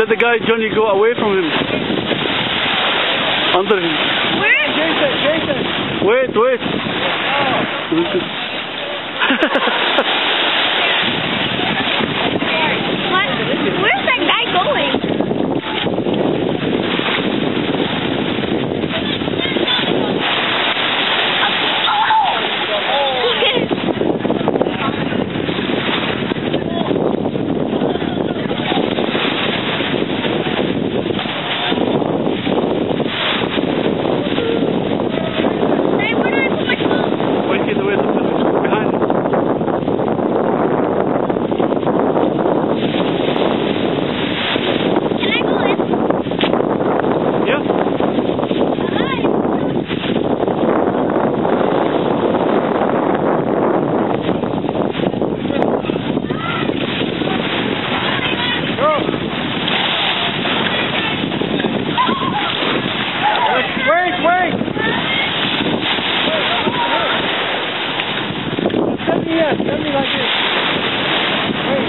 let the guy Johnny go away from him. Under him. Where? Jason. Wait. What? Where's that guy going? Wait! Tell me like this. Wait.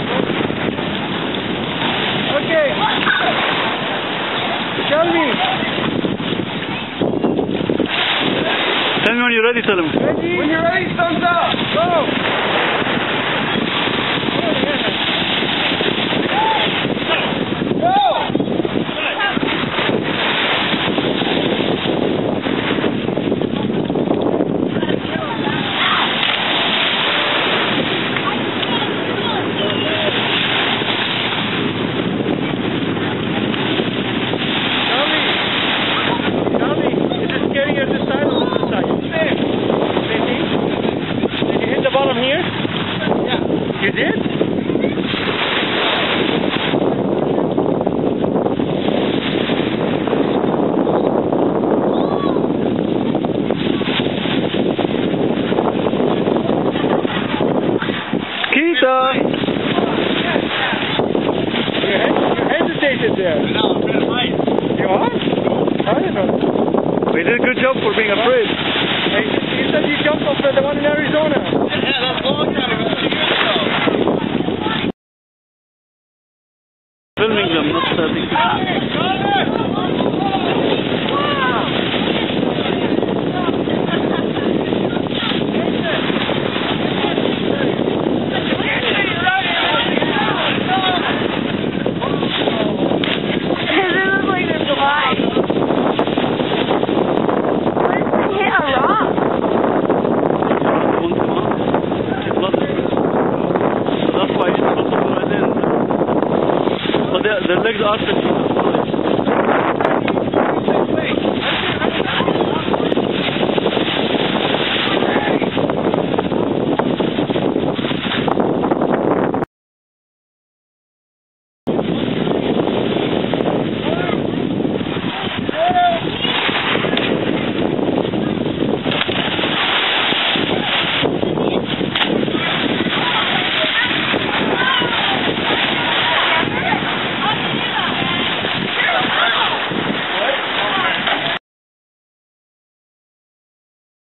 Okay. Tell me. Tell me when you're ready, tell him. Ready? When you're ready, thumbs up. Go. Bottom here? Yeah. You did? Kita! You hesitated there. No, I'm trying to fight. You are? I don't know. We did a good job for being afraid. Hey, you said you jumped off the one in Arizona. Yeah, that's a long time ago. 2 years ago. Filming them, not static.